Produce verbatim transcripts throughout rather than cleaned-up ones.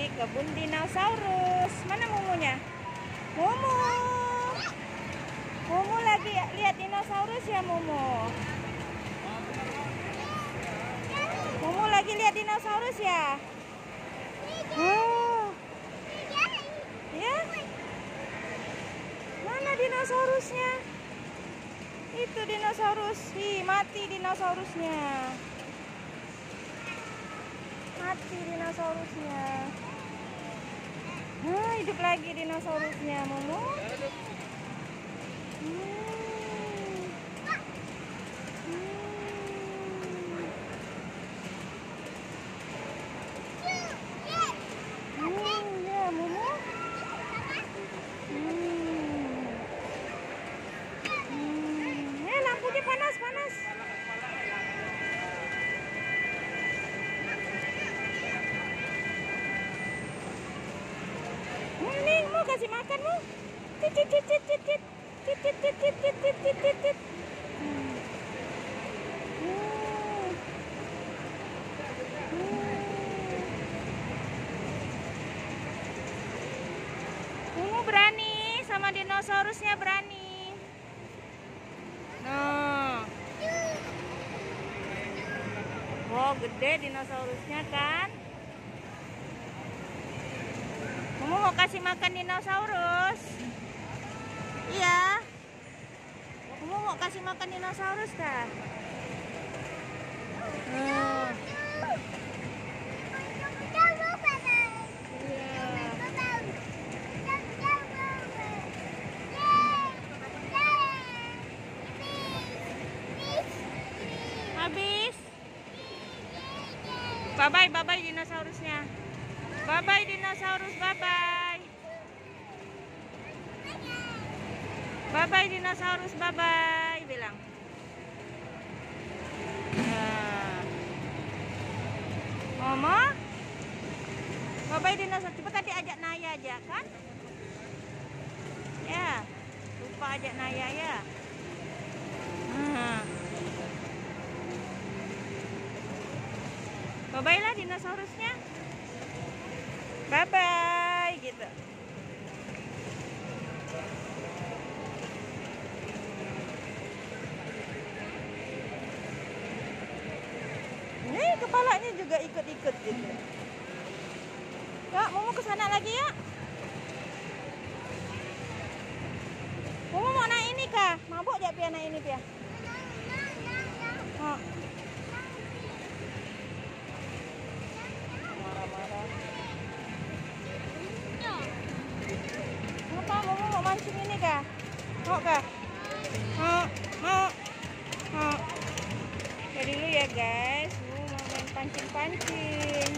kebun dinosaurus. Mana Mumunya? Mumu. Mumu lagi lihat dinosaurus ya, Mumu. Mumu lagi lihat dinosaurus ya? Oh. Ya? Mana dinosaurusnya? Itu dinosaurus. Ih, mati dinosaurusnya. Mati dinosaurusnya. Nah, hidup lagi dinosaurusnya, Mumu. Hmm. Panas, panas. Ini mau kasih makan mu. Cit cit cit cit cit cit cit cit cit cit cit cit cit cit cit. Mumu berani sama dinosaurusnya, berani. Nah, wow, gede dinosaurusnya kan. Kamu mau kasih makan dinosaurus? Iya. Kamu mau kasih makan dinosaurus kan? Nah. Habis. Bye bye, bye bye dinosaurusnya. Bye bye dinosaurus, bye bye. Bye bye dinosaurus, bye bye bilang. Nah. Mama. Bye bye dinosaurus. Coba tadi ajak Naya aja kan? Ya. Lupa ajak Naya ya. Nah. Bye-bye lah dinosaurusnya. Bye-bye gitu. Ini kepalanya juga ikut-ikut gitu. Ya, mau ke sana lagi ya? Mau mau naik ini kah? Mabuk dia Pia naik ini Pia. Oh. Apa mau mau mancing ini kah? Mau kah? Mau mau mau. Ya dulu ya guys, mau main pancing-pancing.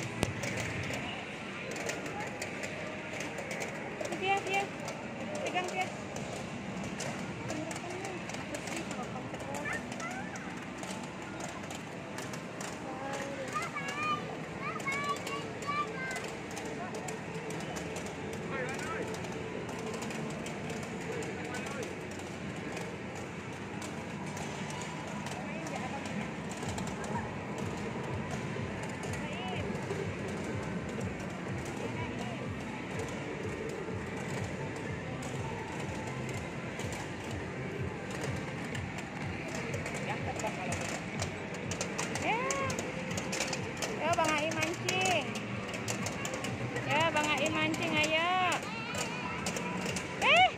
Dia dia pegang dia. Ya, Bang Ai mancing. Ya, Bang Ai mancing, ayo. Eh.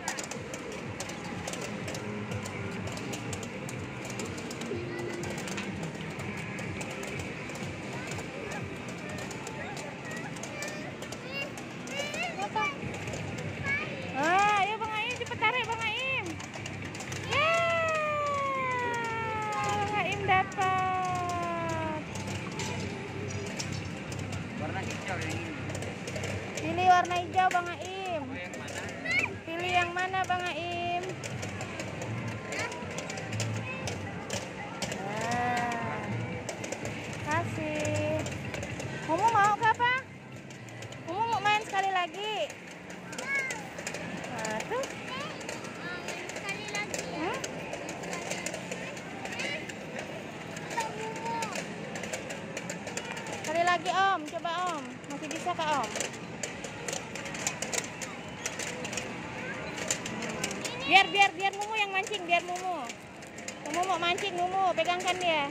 Apa? Ah, ayo Bang Ai, cepet tarik Bang Aim. Ya. Bang Aim dapat. Warna hijau yang ini. Pilih warna hijau Bang Aim. Oh, yang mana? Pilih yang mana Bang Aim? Nah, kasih. Kamu mau ke apa? Kamu mau main sekali lagi? Nah, tuh. Sekali lagi ya. Hmm? Sekali lagi Om, coba Om. Masih Masih bisa Kak Om? Biar biar biar Mumu yang mancing, biar Mumu. Mumu mau mancing, Mumu pegangkan dia.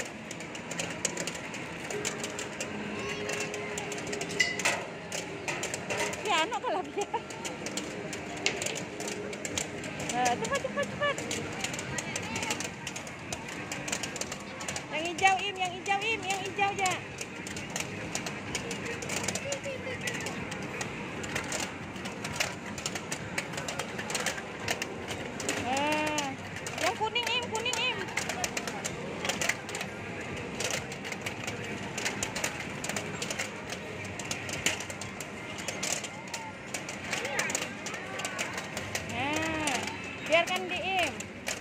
Ya, anak kalah dia. Nah, cepat cepat cepat. Yang hijau Im, yang hijau Im, yang hijau aja. Nah, yang kuning Im, kuning Im. Nah, biarkan di Im.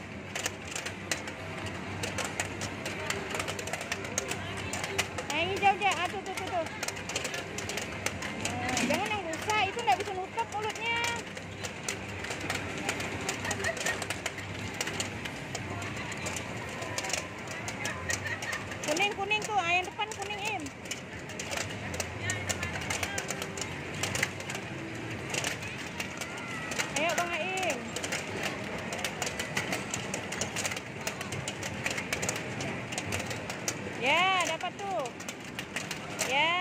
Yang hijau aja, aduh tuh tuh tuh. Nah, jangan yang rusak, itu nggak bisa nutup mulutnya. Kuning kuning tuh, ah, yang depan kuning Im. Ayo Bang Aim. Ya, dapat tuh. Ya.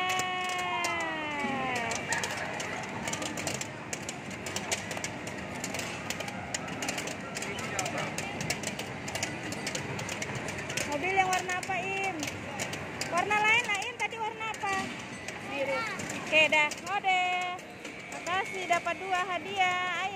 Mobil yang warna apa Im? Warna lain lah Im, tadi warna apa? Biru. Oke dah, oh deh. Makasih dapat dua hadiah. Ayo.